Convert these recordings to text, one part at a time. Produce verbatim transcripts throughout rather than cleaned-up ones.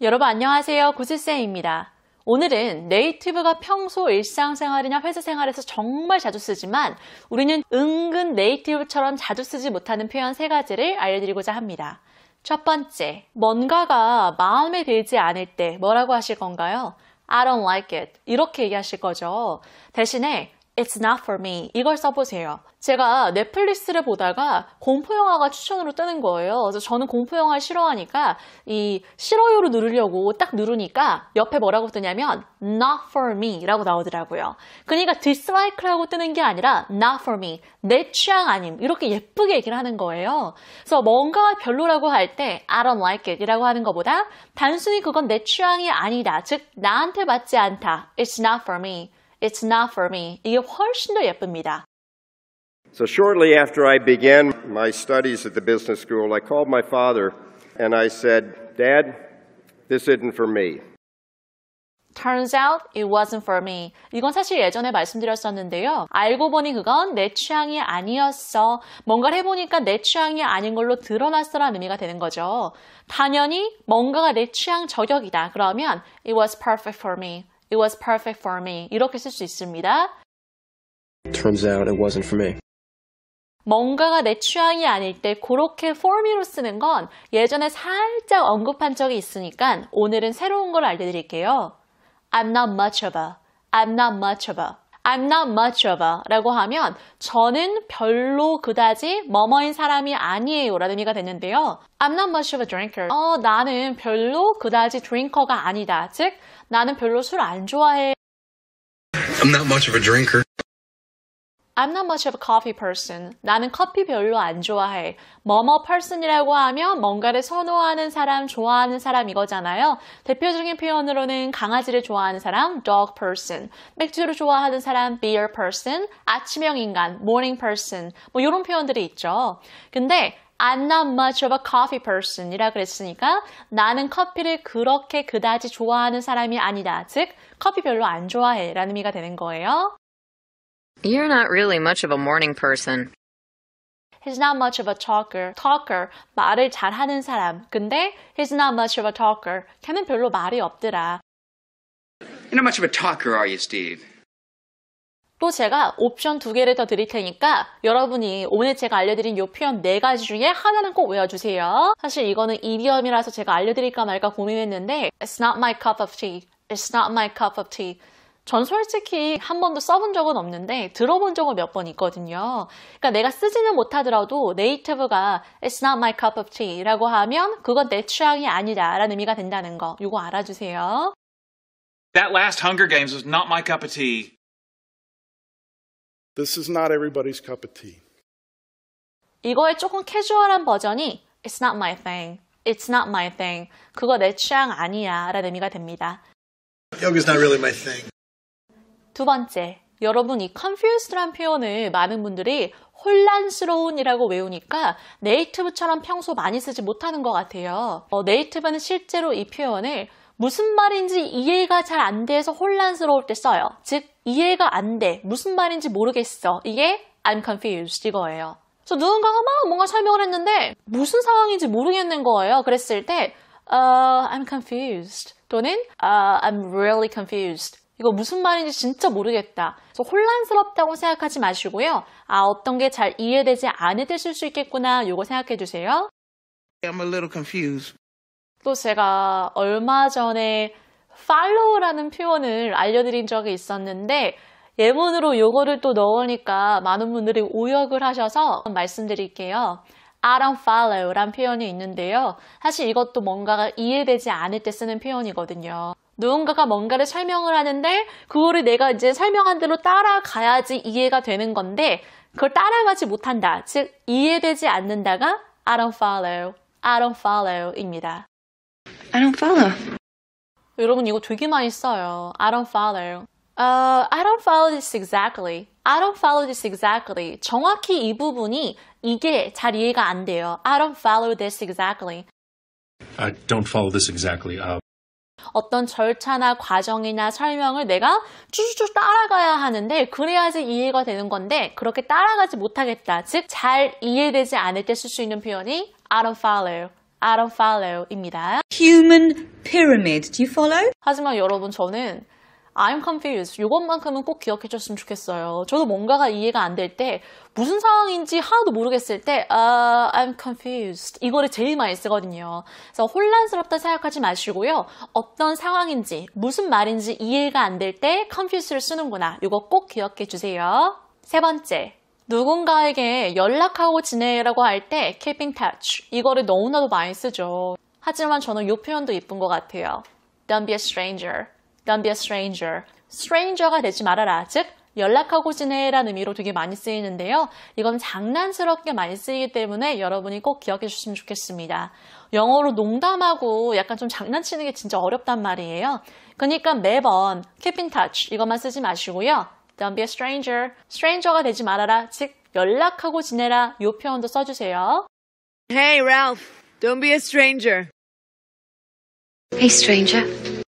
여러분 안녕하세요. 구슬쌤입니다. 오늘은 네이티브가 평소 일상생활이나 회사생활에서 정말 자주 쓰지만 우리는 은근 네이티브처럼 자주 쓰지 못하는 표현 세 가지를 알려드리고자 합니다. 첫 번째, 뭔가가 마음에 들지 않을 때 뭐라고 하실 건가요? I don't like it. 이렇게 얘기하실 거죠. 대신에 It's not for me. 이걸 써보세요. 제가 넷플릭스를 보다가 공포영화가 추천으로 뜨는 거예요. 그래서 저는 공포영화를 싫어하니까 이 싫어요를 누르려고 딱 누르니까 옆에 뭐라고 뜨냐면 not for me 라고 나오더라고요. 그러니까 dislike라고 뜨는 게 아니라 not for me. 내 취향 아님. 이렇게 예쁘게 얘기를 하는 거예요. 그래서 뭔가가 별로라고 할 때 I don't like it 이라고 하는 것보다 단순히 그건 내 취향이 아니다. 즉 나한테 맞지 않다. It's not for me. It's not for me. 이게 훨씬 더 예쁩니다. So shortly after I began my studies at the business school, I called my father and I said, Dad, this isn't for me. Turns out it wasn't for me. 이건 사실 예전에 말씀드렸었는데요. 알고 보니 그건 내 취향이 아니었어. 뭔가를 해보니까 내 취향이 아닌 걸로 드러났어라는 의미가 되는 거죠. 당연히 뭔가가 내 취향 저격이다. 그러면 it was perfect for me. It was perfect for me. 이렇게 쓸 수 있습니다. Turns out it wasn't for me. 뭔가가 내 취향이 아닐 때 그렇게 for me로 쓰는 건 예전에 살짝 언급한 적이 있으니까 오늘은 새로운 걸 알려드릴게요. I'm not much of a. I'm not much of a. I'm not much of a 라고 하면 저는 별로 그다지 뭐뭐인 사람이 아니에요 라는 의미가 됐는데요. I'm not much of a drinker. 어, 나는 별로 그다지 drinker가 아니다. 즉, 나는 별로 술 안 좋아해. I'm not much of a drinker. I'm not much of a coffee person. 나는 커피 별로 안 좋아해. 뭐뭐 person이라고 하면 뭔가를 선호하는 사람, 좋아하는 사람 이거잖아요. 대표적인 표현으로는 강아지를 좋아하는 사람, dog person. 맥주를 좋아하는 사람, beer person. 아침형 인간, morning person. 뭐 이런 표현들이 있죠. 근데 I'm not much of a coffee person 이라 그랬으니까 나는 커피를 그렇게 그다지 좋아하는 사람이 아니다. 즉, 커피 별로 안 좋아해 라는 의미가 되는 거예요. You're not really much of a morning person. He's not much of a talker. Talker, 말을 잘하는 사람. 근데 he's not much of a talker. 걔는 별로 말이 없더라. You're not much of a talker, are you, Steve? 또 제가 옵션 두 개를 더 드릴 테니까 여러분이 오늘 제가 알려드린 이 표현 네 가지 중에 하나는 꼭 외워주세요. 사실 이거는 이디엄이라서 제가 알려드릴까 말까 고민했는데 It's not my cup of tea. It's not my cup of tea. 전 솔직히 한 번도 써본 적은 없는데 들어본 적은 몇 번 있거든요. 그러니까 내가 쓰지는 못하더라도 네이티브가 It's not my cup of tea 라고 하면 그건 내 취향이 아니다 라는 의미가 된다는 거. 이거 알아주세요. That last Hunger Games was not my cup of tea. This is not everybody's cup of tea. 이거의 조금 캐주얼한 버전이 It's not my thing. It's not my thing. 그거 내 취향 아니야 라는 의미가 됩니다. Yoga's not really my thing. 두 번째, 여러분 이 confused란 표현을 많은 분들이 혼란스러운이라고 외우니까 네이티브처럼 평소 많이 쓰지 못하는 것 같아요. 어, 네이티브는 실제로 이 표현을 무슨 말인지 이해가 잘 안 돼서 혼란스러울 때 써요. 즉, 이해가 안 돼. 무슨 말인지 모르겠어. 이게 I'm confused 이거예요. 그래서 누군가가 막 뭔가 설명을 했는데 무슨 상황인지 모르겠는 거예요. 그랬을 때 uh, I'm confused 또는 uh, I'm really confused. 이거 무슨 말인지 진짜 모르겠다. 그래서 혼란스럽다고 생각하지 마시고요. 아, 어떤 게 잘 이해되지 않을 때 쓸 수 있겠구나. 이거 생각해 주세요. I'm a little confused. 또 제가 얼마 전에 follow라는 표현을 알려드린 적이 있었는데 예문으로 요거를 또 넣으니까 많은 분들이 오역을 하셔서 말씀드릴게요. I don't follow 라는 표현이 있는데요. 사실 이것도 뭔가가 이해되지 않을 때 쓰는 표현이거든요. 누군가가 뭔가를 설명을 하는데 그거를 내가 이제 설명한 대로 따라가야지 이해가 되는 건데 그걸 따라가지 못한다. 즉 이해되지 않는다가 I don't follow, I don't follow입니다. I don't follow. 여러분 이거 되게 많이 써요. I don't follow. Uh, I don't follow this exactly. I don't follow this exactly. 정확히 이 부분이 이게 잘 이해가 안 돼요. I don't follow this exactly. I don't follow this exactly. Uh... 어떤 절차나 과정이나 설명을 내가 쭉쭉 따라가야 하는데 그래야지 이해가 되는 건데 그렇게 따라가지 못하겠다. 즉, 잘 이해되지 않을 때 쓸 수 있는 표현이 I don't follow, I don't follow입니다. Human pyramid. Do you follow? 하지만 여러분 저는 I'm confused. 이것만큼은 꼭 기억해 줬으면 좋겠어요. 저도 뭔가가 이해가 안 될 때 무슨 상황인지 하나도 모르겠을 때 uh, I'm confused. 이거를 제일 많이 쓰거든요. 그래서 혼란스럽다 생각하지 마시고요. 어떤 상황인지 무슨 말인지 이해가 안 될 때 confused를 쓰는구나. 이거 꼭 기억해 주세요. 세 번째. 누군가에게 연락하고 지내라고 할 때 keep in touch. 이거를 너무나도 많이 쓰죠. 하지만 저는 이 표현도 예쁜 것 같아요. Don't be a stranger. Don't be a stranger. stranger가 되지 말아라. 즉, 연락하고 지내라는 의미로 되게 많이 쓰이는데요. 이건 장난스럽게 많이 쓰이기 때문에 여러분이 꼭 기억해 주시면 좋겠습니다. 영어로 농담하고 약간 좀 장난치는 게 진짜 어렵단 말이에요. 그러니까 매번 keep in touch 이것만 쓰지 마시고요. Don't be a stranger. stranger가 되지 말아라. 즉, 연락하고 지내라. 이 표현도 써주세요. Hey, Ralph. Don't be a stranger. Hey, stranger.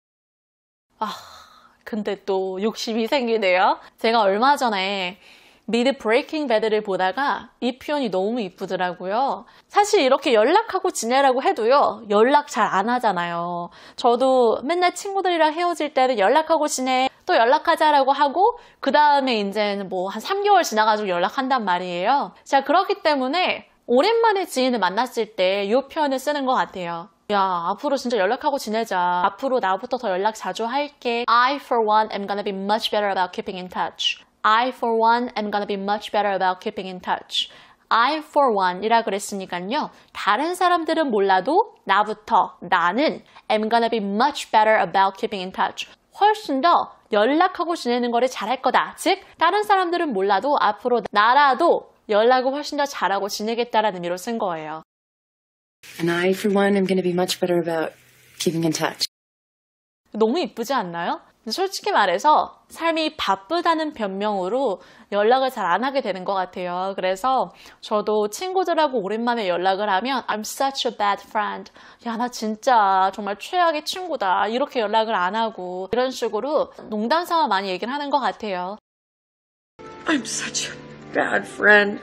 아, 근데 또 욕심이 생기네요. 제가 얼마 전에 미드 브레이킹 배드를 보다가 이 표현이 너무 이쁘더라고요. 사실 이렇게 연락하고 지내라고 해도요. 연락 잘 안 하잖아요. 저도 맨날 친구들이랑 헤어질 때는 연락하고 지내, 또 연락하자라고 하고 그 다음에 이제 뭐 한 삼 개월 지나가지고 연락한단 말이에요. 자, 그렇기 때문에 오랜만에 지인을 만났을 때 이 표현을 쓰는 것 같아요. 야, 앞으로 진짜 연락하고 지내자. 앞으로 나부터 더 연락 자주 할게. I, for one, am gonna be much better about keeping in touch. I, for one, am gonna be much better about keeping in touch. I, for one 이라 그랬으니까요. 다른 사람들은 몰라도 나부터, 나는 am gonna be much better about keeping in touch. 훨씬 더 연락하고 지내는 거를 잘할 거다. 즉, 다른 사람들은 몰라도 앞으로 나라도 연락을 훨씬 더 잘하고 지내겠다라는 의미로 쓴 거예요. And I, for one, am going to be much better about keeping in touch. 너무 이쁘지 않나요? 솔직히 말해서 삶이 바쁘다는 변명으로 연락을 잘 안 하게 되는 것 같아요. 그래서 저도 친구들하고 오랜만에 연락을 하면 I'm such a bad friend. 야, 나 진짜 정말 최악의 친구다. 이렇게 연락을 안 하고 이런 식으로 농담삼아 많이 얘기를 하는 것 같아요. I'm such a bad friend.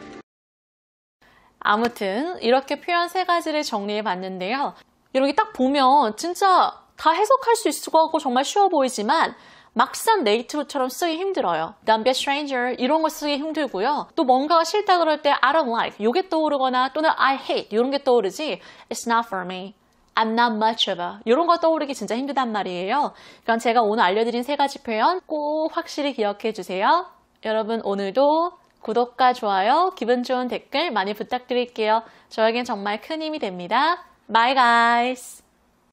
아무튼 이렇게 표현 세 가지를 정리해 봤는데요. 이렇게 딱 보면 진짜 다 해석할 수 있을 것 같고 정말 쉬워 보이지만 막상 네이티브처럼 쓰기 힘들어요. Don't be a stranger 이런 거 쓰기 힘들고요. 또 뭔가가 싫다 그럴 때 I don't like 이게 떠오르거나 또는 I hate 이런 게 떠오르지 It's not for me. I'm not much of a 이런 거 떠오르기 진짜 힘들단 말이에요. 그럼 제가 오늘 알려드린 세 가지 표현 꼭 확실히 기억해 주세요. 여러분 오늘도 구독과 좋아요, 기분 좋은 댓글 많이 부탁드릴게요. 저에겐 정말 큰 힘이 됩니다. Bye guys!